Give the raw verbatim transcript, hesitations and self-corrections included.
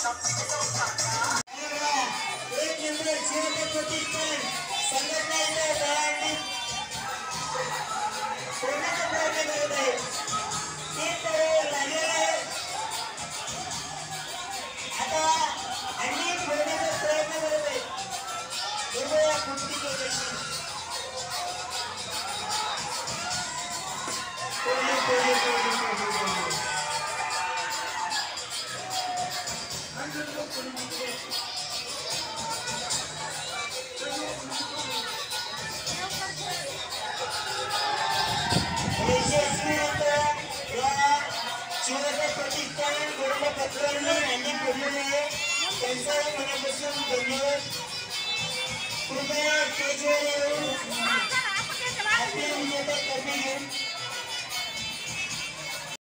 एक नंबर शिवते प्रतिष्ठान संघटनेचे दयाळनी कोणाचा प्रयत्न करत आहे तीन करोड लागलेला आहे आता अन्य फोडण्याचा प्रयत्न करत आहे दुर्बळा कुठली केल्याची कोणी कोणी कोणी प्रतिष्ठान गोविंद पत्रांनी यांनी बोललेले आहे त्यांचा मनापासून धन्यवाद कृपया स्टेजवर येऊन आपले विजेता करणे घेऊन